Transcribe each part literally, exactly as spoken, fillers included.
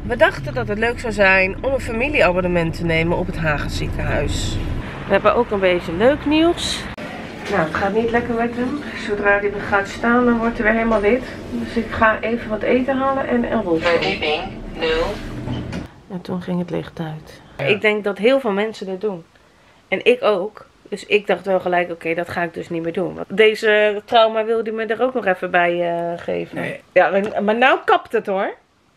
We dachten dat het leuk zou zijn om een familieabonnement te nemen op het Hagens ziekenhuis. We hebben ook een beetje leuk nieuws. Nou, het gaat niet lekker met hem. Zodra hij er gaat staan, dan wordt hij weer helemaal wit. Dus ik ga even wat eten halen en een rolstoel. En toen ging het licht uit. Ja. Ik denk dat heel veel mensen dit doen. En ik ook. Dus ik dacht wel gelijk, oké, okay, dat ga ik dus niet meer doen. Want deze trauma wilde hij me er ook nog even bij uh, geven. Nee. Ja, maar nou kapt het hoor.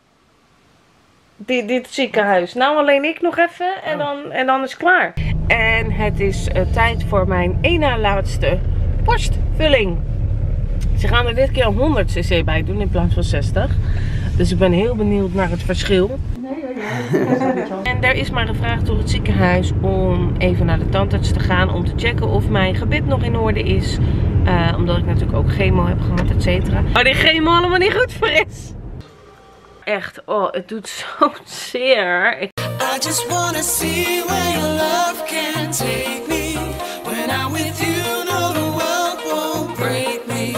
Dit, dit ziekenhuis. Nou alleen ik nog even en dan, en dan is het klaar. En het is uh, tijd voor mijn één na laatste borstvulling. Ze gaan er dit keer honderd cc bij doen in plaats van zestig. Dus ik ben heel benieuwd naar het verschil. Nee, nee, nee. En er is maar gevraagd door het ziekenhuis om even naar de tandarts te gaan. Om te checken of mijn gebit nog in orde is. Uh, omdat ik natuurlijk ook chemo heb gehad, et cetera. Maar die chemo allemaal niet goed voor is. Echt, oh, het doet zo zeer. Ik... I just wanna see where your love can take me. When I'm with you, no, the world won't break me.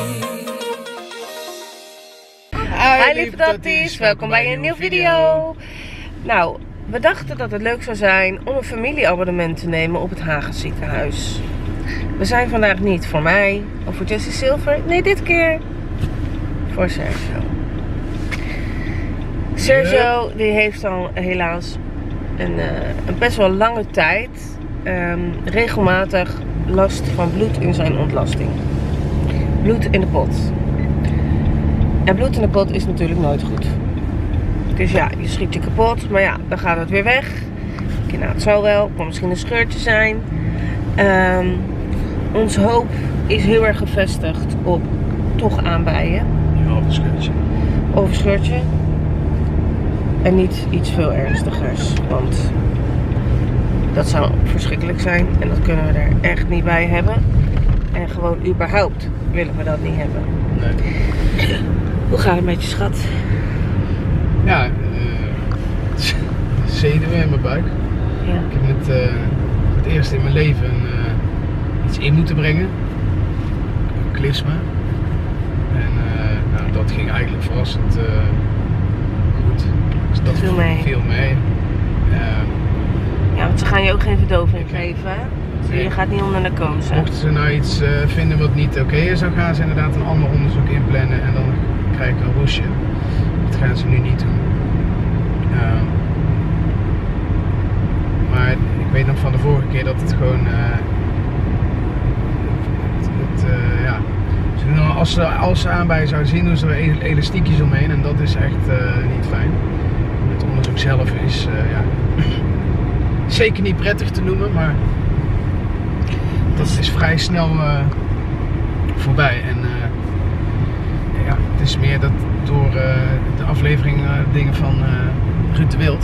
Hi lieve tatties, welkom bij een nieuwe video. Nou, we dachten dat het leuk zou zijn om een familieabonnement te nemen op het Hagens ziekenhuis. We zijn vandaag niet voor mij of voor Jessie Silver. Nee, dit keer voor Sergio. Sergio die heeft al helaas een, uh, een best wel lange tijd um, regelmatig last van bloed in zijn ontlasting. Bloed in de pot. En bloed in de pot is natuurlijk nooit goed. Dus ja, je schiet je kapot, maar ja, dan gaat het weer weg. Nou, het zal wel, het kan misschien een scheurtje zijn. Um, onze hoop is heel erg gevestigd op toch aanbijen. Ja, of een scheurtje. Of een scheurtje. En niet iets veel ernstigers, want dat zou verschrikkelijk zijn en dat kunnen we er echt niet bij hebben. En gewoon überhaupt willen we dat niet hebben. Nee. Hoe gaat het met je schat? Ja, uh, zenuwen in mijn buik. Ja. Ik heb net uh, voor het eerst in mijn leven uh, iets in moeten brengen. Een klisma. En uh, nou, dat ging eigenlijk verrassend uh, goed. Dus dat viel mee. Viel mee. Uh, ja, want ze gaan je ook geen verdoving geven, hè? Dus je gaat niet onder de kozen. Mochten ze nou iets uh, vinden wat niet oké okay is, dan gaan ze inderdaad een ander onderzoek inplannen en dan krijg ik een roesje. Dat gaan ze nu niet doen. Uh, maar ik weet nog van de vorige keer dat het gewoon... Uh, het, het, uh, ja, ze doen, als, ze, als ze aanbijen zouden zien, doen ze er elastiekjes omheen en dat is echt uh, niet fijn. Het onderzoek zelf is uh, ja, zeker niet prettig te noemen, maar dat is vrij snel uh, voorbij. En uh, ja, het is meer dat door uh, de aflevering uh, dingen van uh, Ruud de Wild,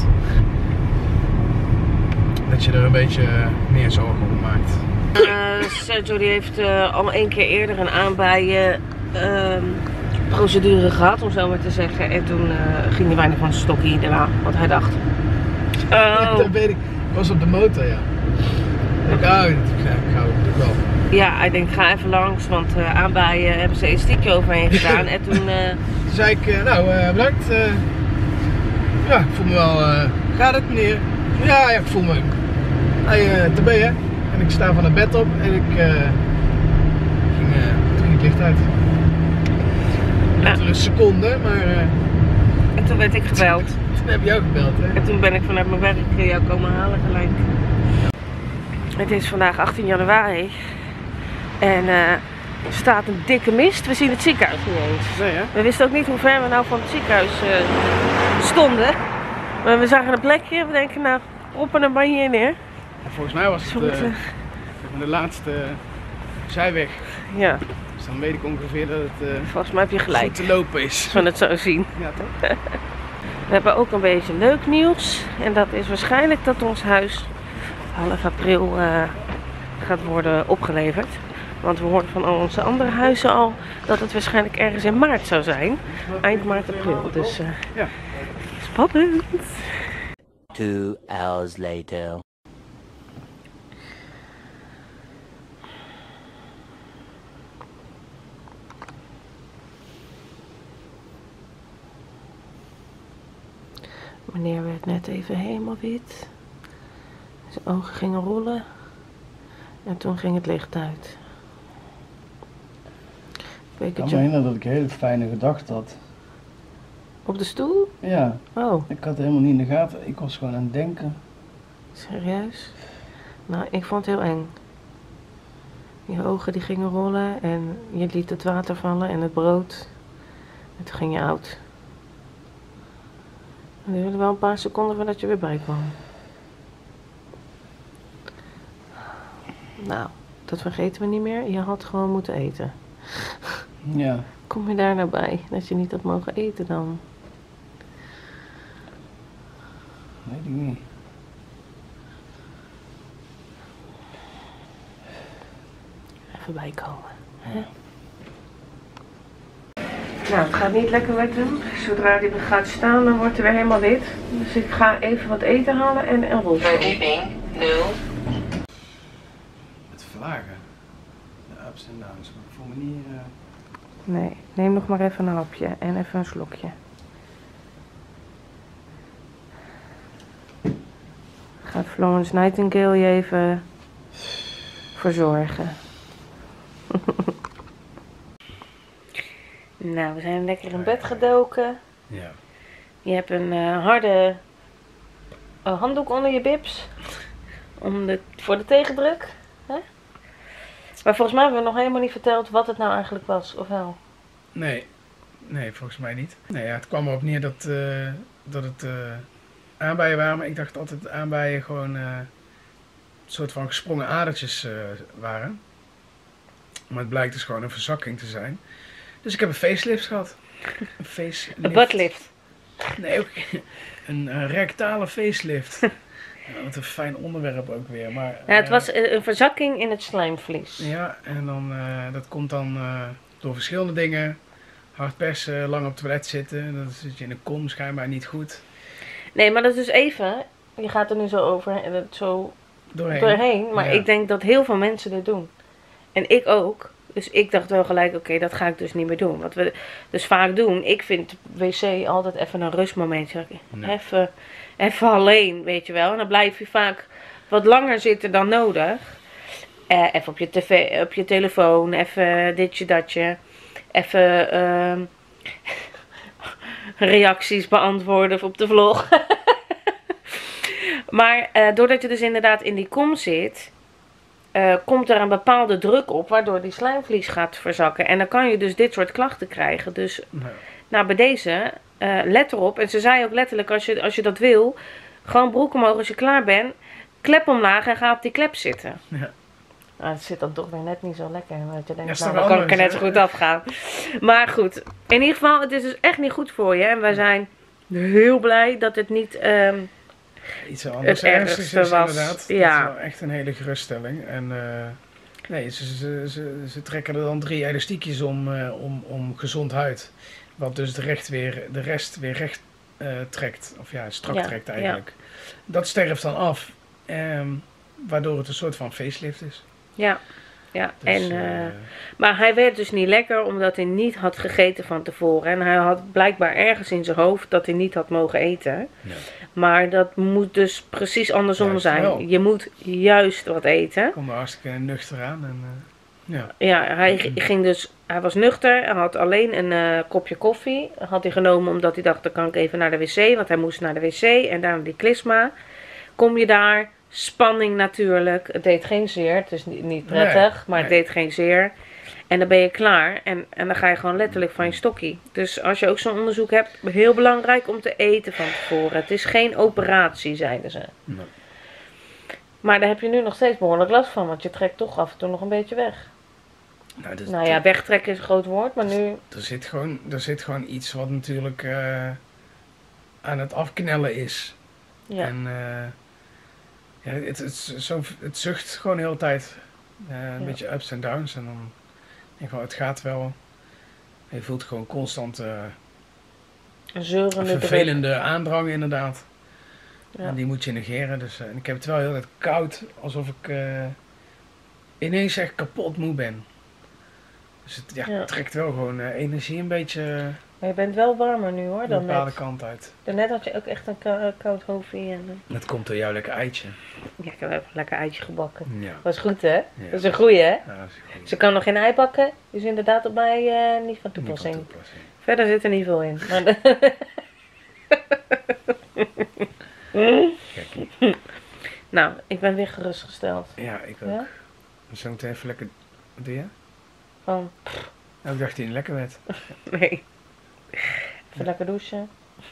dat je er een beetje uh, meer zorgen om maakt. Uh, Sergio die heeft uh, al één keer eerder een aanbijen uh, procedure gehad, om zo maar te zeggen. En toen uh, ging hij bijna van zijn stokje daarna, wat hij dacht. Oh. Ja, dat weet ik. Ik was op de motor, ja. Ik hou het, ik hou het wel. Ja, ik denk ga even langs, want uh, aanbijen hebben ze een stiekje overheen gedaan. En toen, uh... toen zei ik, uh, nou uh, bedankt. Uh, ja, ik voel me wel, uh, gaat het meneer? Ja, ja, ik voel me. Hij uh, te ben je. En ik sta van het bed op en ik uh, ging, uh, toen ging het licht uit. Net ja. Een seconde, maar... Uh, en toen werd ik gebeld. Toen heb je jou gebeld, hè? En toen ben ik vanuit mijn werk jou komen halen gelijk. Het is vandaag achttien januari en uh, er staat een dikke mist. We zien het ziekenhuis niet eens. Nee, hè? We wisten ook niet hoe ver we nou van het ziekenhuis uh, stonden. Maar we zagen een plekje en we denken nou, op en dan maar hier neer. Ja, volgens mij was het uh, uh, de laatste uh, zijweg. Ja. Dus dan weet ik ongeveer dat het uh, volgens mij heb je gelijk. goed te lopen is. Van het zo zien. Ja, toch? We hebben ook een beetje leuk nieuws. En dat is waarschijnlijk dat ons huis half april uh, gaat worden opgeleverd. Want we hoorden van al onze andere huizen al dat het waarschijnlijk ergens in maart zou zijn. Eind maart, april. Dus uh, ja. Spannend. Two hours later. Meneer werd net even helemaal wit. Zijn ogen gingen rollen. En toen ging het licht uit. Ik kan me herinneren dat ik een hele fijne gedachte had. Op de stoel? Ja. Oh. Ik had het helemaal niet in de gaten. Ik was gewoon aan het denken. Serieus? Nou, ik vond het heel eng. Je ogen die gingen rollen en je liet het water vallen en het brood. En toen ging je oud. Het duurde wel een paar seconden voordat je weer bij kwam. Nou, dat vergeten we niet meer. Je had gewoon moeten eten. Ja. Kom je daar nou bij dat je niet had mogen eten dan? Weet ik niet. Even bijkomen. Hè? Nou, het gaat niet lekker met hem. Zodra hij gaat staan, dan wordt hij weer helemaal wit. Dus ik ga even wat eten halen en een rolstoel. Verdieping nul. Het vlagen. De ups en downs. Maar ik voel me niet... Uh... Nee, neem nog maar even een hapje en even een slokje. Gaat Florence Nightingale je even verzorgen. Nou, we zijn lekker in bed gedoken. Ja. Je hebt een uh, harde uh, handdoek onder je bibs. Om de, voor de tegendruk. Hè? Maar volgens mij hebben we nog helemaal niet verteld wat het nou eigenlijk was, of wel? Nee. Nee, volgens mij niet. Nee, ja, het kwam erop neer dat, uh, dat het uh, aanbijen waren. Maar ik dacht altijd dat aanbijen gewoon uh, een soort van gesprongen adertjes uh, waren. Maar het blijkt dus gewoon een verzakking te zijn. Dus ik heb een facelift gehad. Een facelift. Een buttlift. Nee, ook een uh, rectale facelift. Ja, wat een fijn onderwerp ook weer. Maar, Ja, het uh, was een verzakking in het slijmvlies. Ja, en dan, uh, dat komt dan uh, door verschillende dingen. Hard persen, lang op het toilet zitten. Dan zit je in de kom schijnbaar niet goed. Nee, maar dat is dus even. Je gaat er nu zo over en het zo Doorheen. doorheen. Maar Ja. ik denk dat heel veel mensen dit doen. En ik ook. Dus ik dacht wel gelijk, oké, okay, dat ga ik dus niet meer doen. Wat we dus vaak doen, ik vind wc altijd even een rustmomentje. Nee. Even, even alleen, weet je wel. En dan blijf je vaak wat langer zitten dan nodig. Eh, even op je tv, op je telefoon, even ditje datje. Even uh, reacties beantwoorden op de vlog. Maar uh, doordat je dus inderdaad in die kom zit... Uh, komt er een bepaalde druk op, waardoor die slijmvlies gaat verzakken. En dan kan je dus dit soort klachten krijgen. Dus Nee. nou, bij deze, uh, let erop. En ze zei ook letterlijk, als je, als je dat wil, gewoon broek omhoog als je klaar bent. Klep omlaag en ga op die klep zitten. Ja. Nou, het zit dan toch weer net niet zo lekker. Want je denkt, Ja, nou, is dan toch kan ik er net anders, zo goed afgaan. Maar goed, in ieder geval, het is dus echt niet goed voor je. En wij zijn heel blij dat het niet... Um, Iets anders Het ernstigs ergste is was, inderdaad. ja. Dat is wel echt een hele geruststelling. En uh, nee, ze, ze, ze, ze trekken er dan drie elastiekjes om, uh, om, om gezond huid. Wat dus de, recht weer, de rest weer recht uh, trekt. Of ja, strak Ja, trekt eigenlijk. Dat sterft dan af. Um, waardoor het een soort van facelift is. ja, ja. Dus, en, uh, uh, maar hij werd dus niet lekker omdat hij niet had gegeten van tevoren. En hij had blijkbaar ergens in zijn hoofd dat hij niet had mogen eten. ja. Maar dat moet dus precies andersom Juist zijn. wel. Je moet juist wat eten. Ik kom er hartstikke nuchter aan. En, uh, ja. Ja, hij g- ging dus, hij was nuchter. Hij had alleen een uh, kopje koffie. Had hij genomen omdat hij dacht, dan kan ik even naar de wc. Want hij moest naar de wc en daarna die klisma. Kom je daar, spanning natuurlijk. Het deed geen zeer. Het is niet, niet prettig, Nee, maar het nee. deed geen zeer. En dan ben je klaar. En, en dan ga je gewoon letterlijk van je stokkie. Dus als je ook zo'n onderzoek hebt, heel belangrijk om te eten van tevoren. Het is geen operatie, zeiden ze. Nee. Maar daar heb je nu nog steeds behoorlijk last van. Want je trekt toch af en toe nog een beetje weg. Nou, dus, Nou ja, wegtrekken is een groot woord, maar nu... Er zit gewoon, er zit gewoon iets wat natuurlijk uh, aan het afknellen is. Ja, En uh, ja, het, het, zo, het zucht gewoon de hele tijd. Uh, een Ja. beetje ups en downs. En dan denk ik wel, het gaat wel. Je voelt gewoon constant uh, een een zeurende druk. vervelende aandrang inderdaad. Ja. En die moet je negeren. Dus, uh, en ik heb het wel heel tijd koud. Alsof ik uh, ineens echt kapot moe ben. Dus het ja, Ja. trekt wel gewoon uh, energie een beetje Maar je bent wel warmer nu hoor, De dan bepaalde net. kant uit. Daarnet had je ook echt een kou- koud hoofdje. En... Dat komt door jouw lekker eitje. Ja, ik heb even een lekker eitje gebakken. Ja. Was goed hè? Ja. Dat is een goeie hè? Ja, dat is goed. Ze kan nog geen ei bakken, dus inderdaad op mij uh, niet van Niet toepassing. van toepassing. Verder zit er niet veel in. Maar Gekkie. nou, ik ben weer gerustgesteld. Ja, ik ook. Ja? Zo meteen even lekker... Wat doe je? Van, Oh, ik dacht dat hij lekker werd. nee. Even lekker douchen.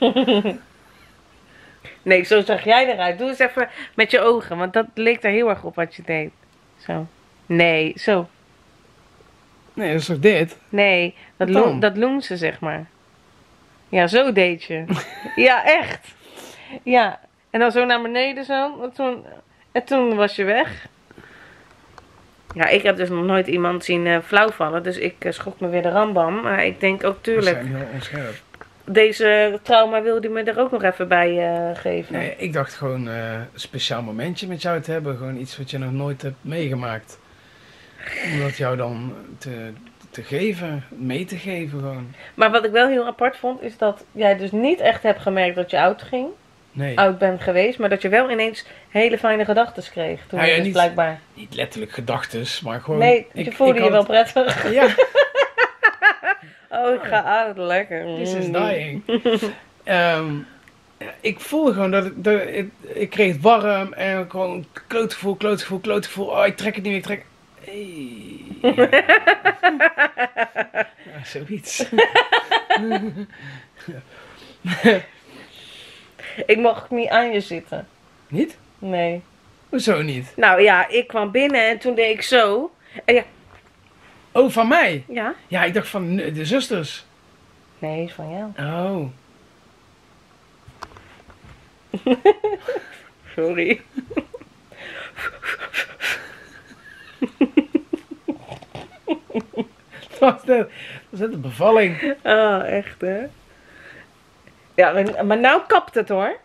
nee, zo zag jij eruit. Doe eens even met je ogen, want dat leek er heel erg op wat je deed. Zo. Nee, zo. Nee, dat is toch dit? Nee, dat, Wat dan? lo dat loense zeg maar. Ja, zo deed je. ja, echt. Ja. En dan zo naar beneden zo. En toen, en toen was je weg. Ja, ik heb dus nog nooit iemand zien uh, flauw vallen. Dus ik uh, schrok me weer de rambam. Maar ik denk ook We tuurlijk. zijn heel onscherp. Deze trauma wilde hij me er ook nog even bij uh, geven. Nee, ik dacht gewoon uh, een speciaal momentje met jou te hebben. Gewoon iets wat je nog nooit hebt meegemaakt. Om dat jou dan te, te geven, mee te geven gewoon. Maar wat ik wel heel apart vond, is dat jij dus niet echt hebt gemerkt dat je oud ging. Nee, Oud bent geweest, maar dat je wel ineens hele fijne gedachten kreeg. Toen Nou ja, dus niet- blijkbaar. niet letterlijk gedachtes, maar gewoon... Nee, je ik, voelde ik je had- wel prettig. Ja, Oh, ik ga oud, lekker. this is Mm. dying. Ehm, ja, ik voelde gewoon dat, ik- dat ik, ik kreeg het warm en gewoon klootgevoel, klootgevoel, klootgevoel. Oh, ik trek het niet meer, ik trek... Hey. Ja, zoiets. Ik mocht niet aan je zitten. Niet? Nee. Hoezo niet? Nou ja, ik kwam binnen en toen deed ik zo. En ja, Oh, van mij? ja? Ja, ik dacht van de zusters. Nee, is van jou. Oh. Sorry. Dat was net, dat was net een bevalling. Oh, echt hè? Ja, maar- maar nou kapt het hoor.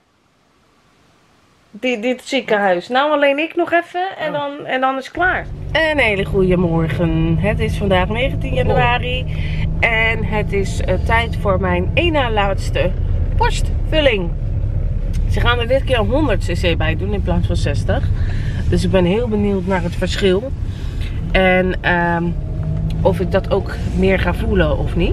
Dit, dit ziekenhuis. Nou alleen ik nog even en, Oh. dan, en dan is het klaar. Een hele goede morgen. Het is vandaag negentien januari. En het is uh, tijd voor mijn één na laatste borstvulling. Ze gaan er dit keer honderd cc bij doen in plaats van zestig. Dus ik ben heel benieuwd naar het verschil. En ehm, of ik dat ook meer ga voelen of niet.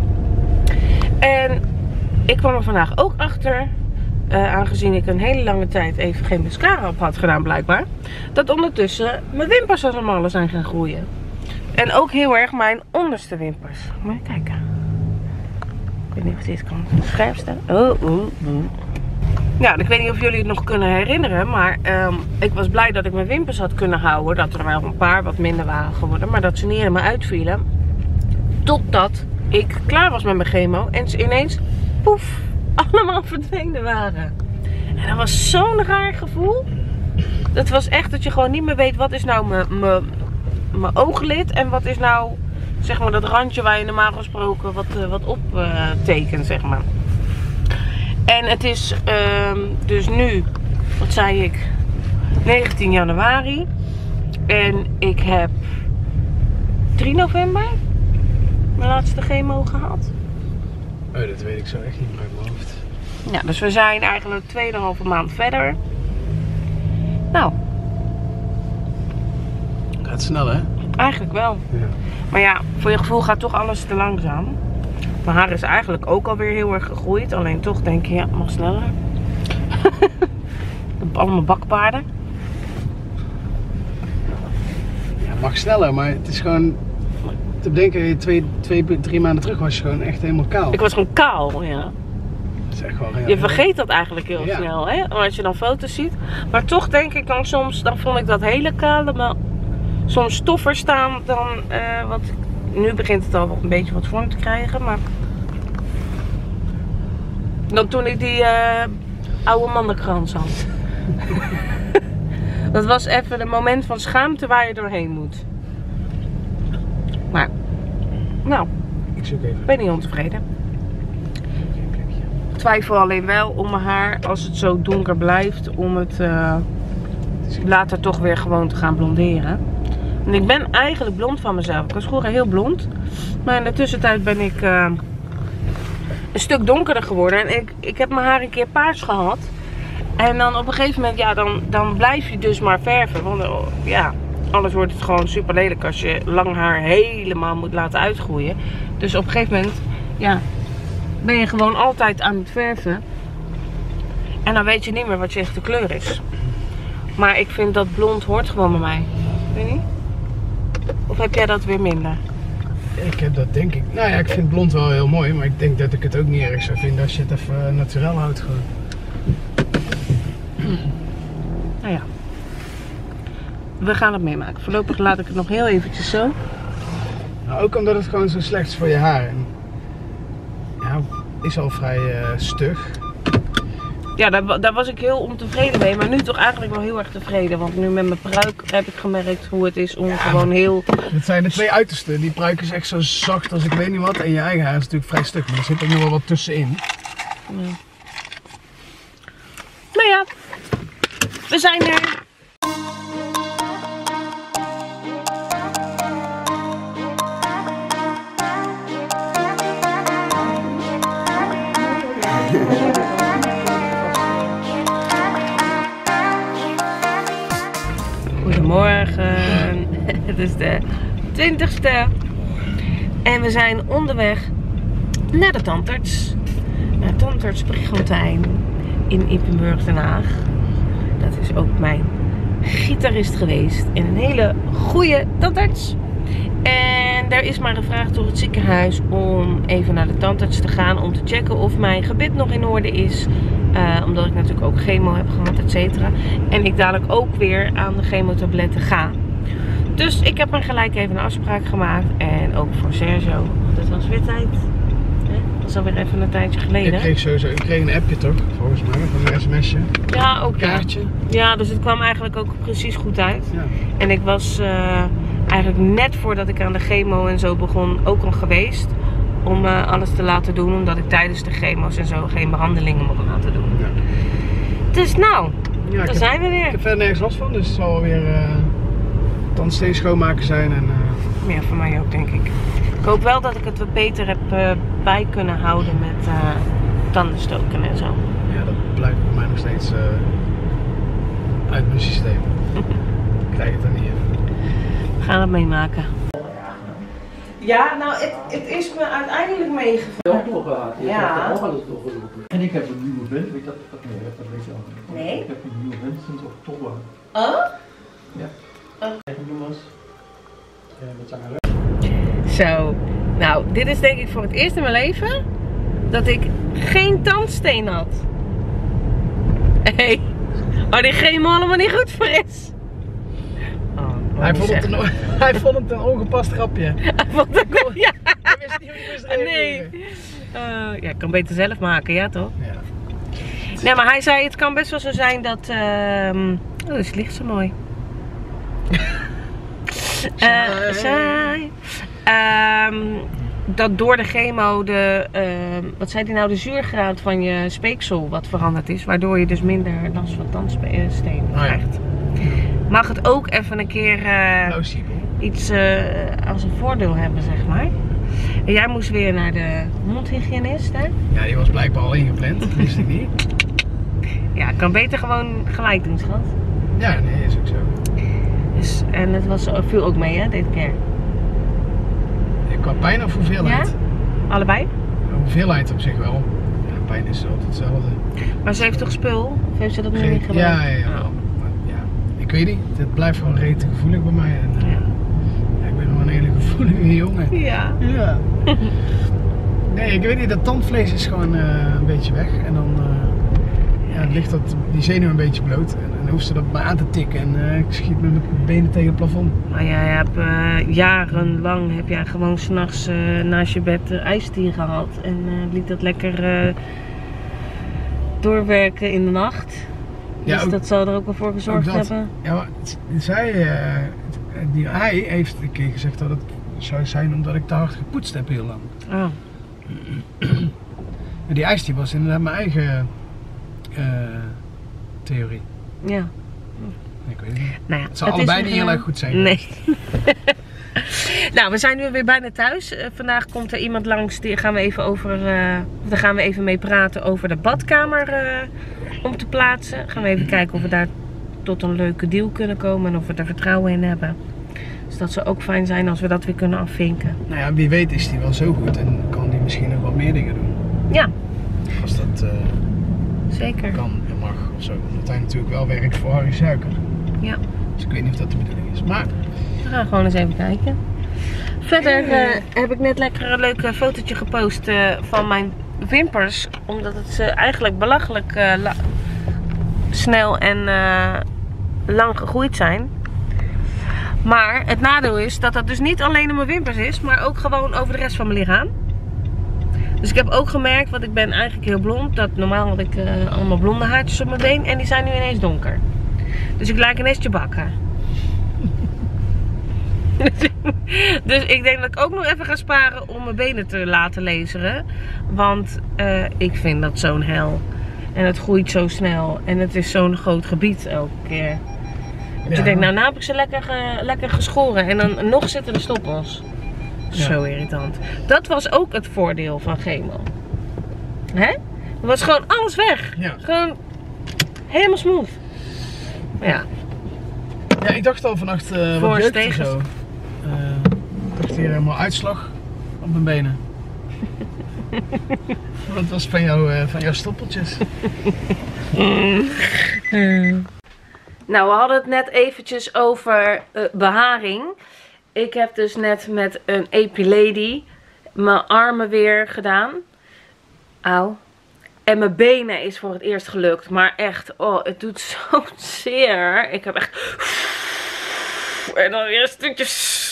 En ik kwam er vandaag ook achter, uh, aangezien ik een hele lange tijd even geen mascara op had gedaan blijkbaar, dat ondertussen mijn wimpers als een malle zijn gaan groeien. En ook heel erg mijn onderste wimpers. Moet je kijken. Ik weet niet of dit kan scherp stellen. Oh, oh, oh. Ja, ik weet niet of jullie het nog kunnen herinneren, maar um, ik was blij dat ik mijn wimpers had kunnen houden. Dat er wel een paar wat minder waren geworden, maar dat ze niet helemaal uitvielen. Totdat ik klaar was met mijn chemo en ze ineens, poef, allemaal verdwenen waren. En dat was zo'n raar gevoel. Dat was echt dat je gewoon niet meer weet wat is nou mijn, mijn, mijn ooglid en wat is nou, zeg maar, dat randje waar je normaal gesproken wat, uh, wat op uh, tekent, zeg maar. En het is um, dus nu, wat zei ik, negentien januari. En ik heb drie november mijn laatste chemo gehad. Oh, dat weet ik zo echt niet meer uit mijn hoofd. Ja, dus we zijn eigenlijk tweeënhalve maand verder. Nou, Gaat snel, hè? eigenlijk wel. Ja. Maar ja, voor je gevoel gaat toch alles te langzaam. Mijn haar is eigenlijk ook alweer heel erg gegroeid. Alleen toch denk je, ja, het mag sneller. Allemaal bakpaarden. Ja, het mag sneller, maar het is gewoon... Te bedenken, twee, twee, drie maanden terug was je gewoon echt helemaal kaal. Ik was gewoon kaal, ja. Dat is echt gewoon... Ja, Je vergeet dat eigenlijk heel Ja. snel, hè? Als je dan foto's ziet. Maar toch denk ik dan soms, dan vond ik dat hele kale maar soms stoffer staan dan uh, wat... Nu begint het al wel een beetje wat vorm te krijgen, maar... Dan toen ik die uh, oude mannenkrans had. Dat was even een moment van schaamte waar je doorheen moet. Maar, nou, Ik zoek even. ik ben niet ontevreden. Geen plekje. Ik twijfel alleen wel om mijn haar, als het zo donker blijft, om het uh, later toch weer gewoon te gaan blonderen. En ik ben eigenlijk blond van mezelf. Ik was vroeger heel blond. Maar in de tussentijd ben ik uh, een stuk donkerder geworden. En ik, ik heb mijn haar een keer paars gehad. En dan op een gegeven moment, ja, dan, dan blijf je dus maar verven. Want ja, anders wordt het gewoon super lelijk als je lang haar helemaal moet laten uitgroeien. Dus op een gegeven moment, ja, ben je gewoon altijd aan het verven. En dan weet je niet meer wat je echte kleur is. Maar ik vind dat blond hoort gewoon bij mij. Weet je niet? Of heb jij dat weer minder? Ik heb dat denk ik. Nou ja, ik vind blond wel heel mooi. Maar ik denk dat ik het ook niet erg zou vinden als je het even naturel houdt gewoon. Nou ja. We gaan het meemaken. Voorlopig laat ik het nog heel eventjes zo. Nou, ook omdat het gewoon zo slecht is voor je haar. En, ja, is al vrij uh, stug. Ja, daar, daar was ik heel ontevreden mee. Maar nu toch eigenlijk wel heel erg tevreden. Want nu met mijn pruik heb ik gemerkt hoe het is om ja, gewoon heel... Het zijn de twee uitersten. Die pruik is echt zo zacht als ik weet niet wat. En je eigen haar is natuurlijk vrij stug. Maar er zit ook nog wel wat tussenin. Ja. Nou ja, we zijn er. Goedemorgen, het is de twintigste en we zijn onderweg naar de tandarts, naar Tandarts Brigontijn in Ypenburg, Den Haag. Dat is ook mijn gitarist geweest en een hele goede tandarts. En er is maar gevraagd door het ziekenhuis om even naar de tandarts te gaan om te checken of mijn gebit nog in orde is. Uh, omdat ik natuurlijk ook chemo heb gehad, et cetera. En ik dadelijk ook weer aan de chemotabletten ga. Dus ik heb maar gelijk even een afspraak gemaakt. En ook voor Sergio. Want het was weer tijd. Hè? Dat is alweer even een tijdje geleden. Ik kreeg sowieso ik kreeg een appje toch, volgens mij, van een sms'je. Ja, ook kaartje. Ja. ja, dus het kwam eigenlijk ook precies goed uit. Ja. En ik was uh, eigenlijk net voordat ik aan de chemo en zo begon ook al geweest. Om uh, alles te laten doen, omdat ik tijdens de chemo's en zo geen behandelingen mocht laten doen. Ja. Dus nou, ja, daar zijn we weer. Ik heb verder nergens last van, dus het zal weer uh, tandsteen schoonmaken zijn. En, uh... ja, voor mij ook denk ik. Ik hoop wel dat ik het wat beter heb uh, bij kunnen houden met uh, tandenstoken en zo. Ja, dat blijft voor mij nog steeds uh, uit mijn systeem. Ik krijg het er niet in. We gaan het meemaken. Ja, nou, het, het is me uiteindelijk meegevallen. Toch gehad. Je ja. hebt ook alles doorgelopen. En ik heb een nieuwe vent, weet je dat? Dat, nee, dat weet je al. Nee? Ik heb een nieuwe vent sinds oktober. Oh? Ja. Oh. Even jongens. Ja, met zijn Zo, nou, dit is denk ik voor het eerst in mijn leven dat ik geen tandsteen had. Hé, hey. Waar die chemo allemaal niet goed voor is. Hij vond, het een, hij vond het een ongepast grapje. Hij vond het een, ja. Hij wist niet hoe hij moest reageren. Nee. Uh, ja, ik kan beter zelf maken, ja toch? Ja. Nee, maar hij zei het kan best wel zo zijn dat... Uh, oh, dus het ligt zo mooi. uh, saai. Um, dat door de chemo de, uh, wat zei hij nou, de zuurgraad van je speeksel wat veranderd is. Waardoor je dus minder last van tandsteen krijgt. Oh ja. Mag het ook even een keer uh, iets uh, als een voordeel hebben, zeg maar. En jij moest weer naar de mondhygiënist, hè? Ja, die was blijkbaar al ingepland, dat wist ik niet. Ja, ik kan beter gewoon gelijk doen, schat. Ja, nee, is ook zo. Dus, en het was, viel ook mee, hè, deze keer? Qua pijn of hoeveelheid? Ja? Allebei? Hoeveelheid op zich wel. Ja, pijn is altijd hetzelfde. Maar ze heeft toch spul? Of heeft ze dat nu Geen, niet gebruikt? Ja, ja, ja. Oh. ja. Ik weet niet, het blijft gewoon rete gevoelig bij mij. En, ja. Ja, ik ben nog een hele gevoelige jongen. Ja. Ja. Nee, ik weet niet, dat tandvlees is gewoon uh, een beetje weg. En dan uh, ja, het ligt dat, die zenuw een beetje bloot. En dan hoeft ze dat maar aan te tikken en uh, ik schiet met mijn benen tegen het plafond. Maar jij hebt uh, jarenlang heb jij gewoon s'nachts uh, naast je bed uh, ijsthee gehad. En uh, liet dat lekker uh, doorwerken in de nacht. Dus ja, ook, dat zal er ook wel voor gezorgd dat, hebben. Ja, maar zij, uh, die, hij heeft een keer gezegd dat het zou zijn omdat ik te hard gepoetst heb heel lang. Oh. Die ijsthee was inderdaad mijn eigen uh, theorie. Ja. Ik weet het niet. Nou ja, het zal het allebei niet heel erg goed zijn. Nee. Nou, we zijn nu weer bijna thuis. Uh, vandaag komt er iemand langs. Die gaan we even over. Uh, daar gaan we even mee praten over de badkamer uh, om te plaatsen. Gaan we even kijken of we daar tot een leuke deal kunnen komen en of we er vertrouwen in hebben. Dus dat zou ook fijn zijn als we dat weer kunnen afvinken. Nou ja, wie weet is die wel zo goed en kan die misschien nog wat meer dingen doen. Ja. Als dat uh, zeker kan en mag of zo. Omdat hij natuurlijk wel werkt voor Harry Suiker. Ja. Dus ik weet niet of dat de bedoeling is. Maar we gaan gewoon eens even kijken. Verder uh, heb ik net lekker een leuk fotootje gepost uh, van mijn wimpers. Omdat het uh, eigenlijk belachelijk uh, snel en uh, lang gegroeid zijn. Maar het nadeel is dat dat dus niet alleen op mijn wimpers is, maar ook gewoon over de rest van mijn lichaam. Dus ik heb ook gemerkt, want ik ben eigenlijk heel blond, dat normaal had ik uh, allemaal blonde haartjes op mijn been en die zijn nu ineens donker. Dus ik lijk ineens Chewbacca. Dus ik denk dat ik ook nog even ga sparen om mijn benen te laten laseren. Want uh, ik vind dat zo'n hel. En het groeit zo snel. En het is zo'n groot gebied elke keer. Dus ja. Ik denk, nou, nou heb ik ze lekker, ge, lekker geschoren. En dan nog zitten de stoppels. Ja. Zo irritant. Dat was ook het voordeel van chemo. Hè? Er was gewoon alles weg. Ja. Gewoon helemaal smooth. Ja. Ja, ik dacht al vannacht uh, wat jeuk en zo. Uh, ik dacht hier helemaal uitslag op mijn benen. Dat was van, jou, uh, van jouw stoppeltjes. Nou, we hadden het net eventjes over uh, beharing. Ik heb dus net met een Epilady mijn armen weer gedaan. Auw. En mijn benen is voor het eerst gelukt. Maar echt, oh, het doet zo zeer. Ik heb echt... En dan weer een stukje...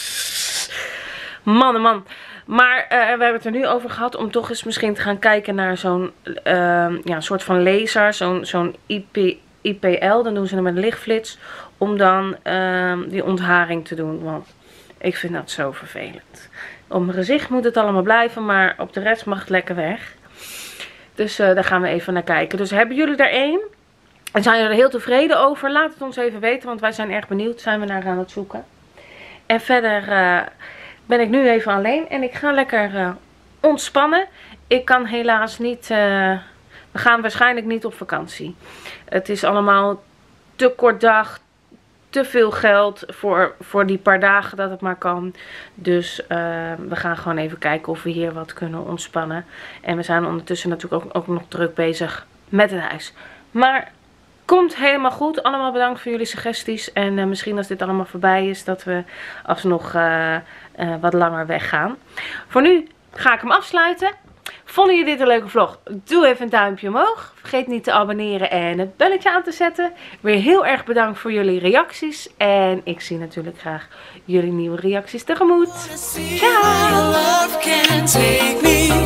Man, man. Maar uh, we hebben het er nu over gehad om toch eens misschien te gaan kijken naar zo'n uh, ja, soort van laser. Zo'n zo'n I P L. Dan doen ze het met een lichtflits. Om dan uh, die ontharing te doen. Want ik vind dat zo vervelend. Op mijn gezicht moet het allemaal blijven. Maar op de rest mag het lekker weg. Dus uh, daar gaan we even naar kijken. Dus hebben jullie er één? En zijn jullie er heel tevreden over? Laat het ons even weten. Want wij zijn erg benieuwd. Zijn we naar aan het zoeken. En verder uh, ben ik nu even alleen. En ik ga lekker uh, ontspannen. Ik kan helaas niet... Uh, we gaan waarschijnlijk niet op vakantie. Het is allemaal te kort dag. Te veel geld voor, voor die paar dagen dat het maar kan. Dus uh, we gaan gewoon even kijken of we hier wat kunnen ontspannen. En we zijn ondertussen natuurlijk ook, ook nog druk bezig met het huis. Maar komt helemaal goed. Allemaal bedankt voor jullie suggesties. En uh, misschien als dit allemaal voorbij is dat we alsnog uh, uh, wat langer weggaan. Voor nu ga ik hem afsluiten. Vonden jullie dit een leuke vlog? Doe even een duimpje omhoog. Vergeet niet te abonneren en het belletje aan te zetten. Weer heel erg bedankt voor jullie reacties. En ik zie natuurlijk graag jullie nieuwe reacties tegemoet. Ciao!